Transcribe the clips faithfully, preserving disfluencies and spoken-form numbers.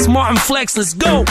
Martin Flex, let's go.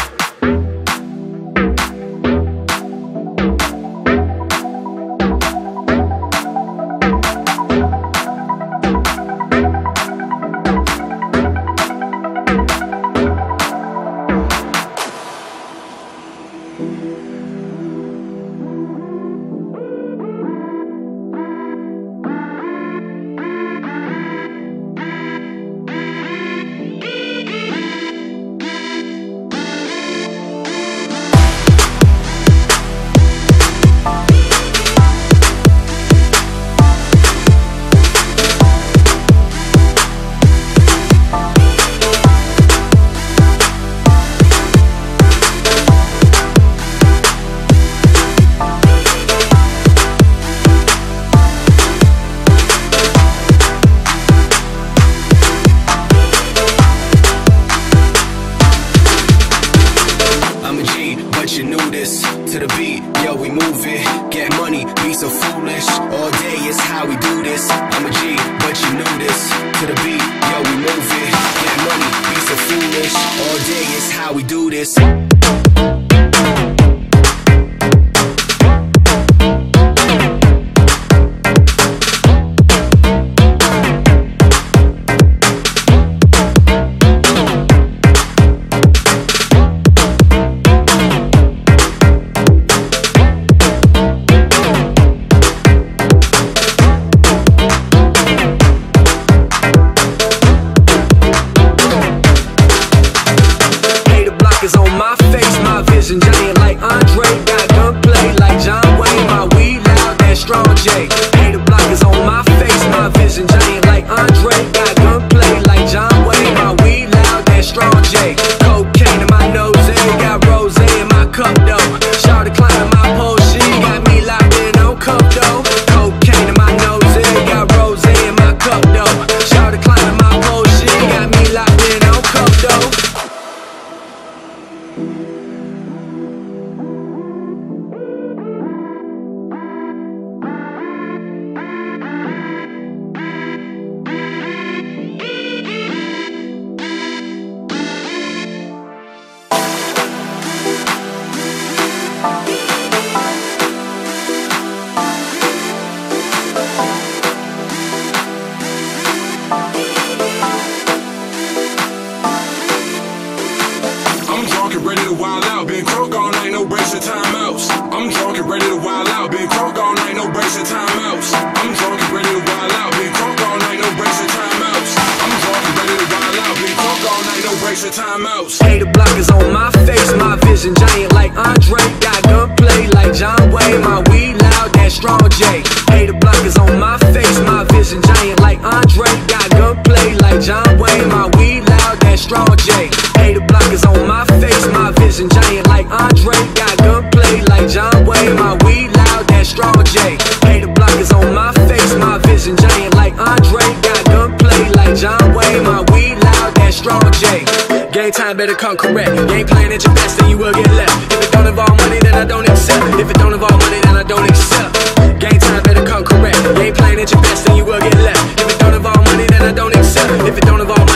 You knew this, to the beat, yo, we move it. Get money, be so foolish. All day is how we do this. I'm a G, but you knew this. To the beat, yo, we move it. Get money, be so foolish. All day is how we do this. On my face, my vision giant like Andre. Got gunplay like John Wayne. My weed loud, that strong J. Hey, the block is on my face, my vision giant like Andre. Got gunplay like John Wayne. My weed loud, that strong J. Cocaine in my nose, got rose in my cup though. Shawty climbing my pole, she got me locked in on cup though. Cocaine in my nose, got rose in my cup though. Shawty climbing my pole, she got me locked in on cup though. Ready to wild out, been crunk all night, no breaks or timeouts. I'm drunk and ready to wild out, been crunk all night, no breaks or timeouts. I'm drunk and ready to wild out, been crunk all night, no breaks or timeouts. I'm drunk and ready to wild out, been crunk all night, no breaks or timeouts. Hey, the block is on my face, my vision giant like Andre. Got gunplay like John Wayne, my weed loud, that strong J. Hey, the block is on my face, my vision giant like Andre. Got gunplay like John Wayne, my weed loud, that strong J. Hey, the block is on my face, my vision giant like Andre. Got gunplay like John Wayne, my weed loud, that strong J. Hey, the block is on my face, my vision giant like Andre. Got gunplay like John Wayne, my weed loud, that strong J. Game time better come correct. You ain't playing at your best, then you will get left. If it don't involve money, then I don't accept. If it don't involve money, then I don't accept. Game time better come correct. You ain't playing at your best, then you will get left. If it don't involve money, then I don't accept. If it don't involve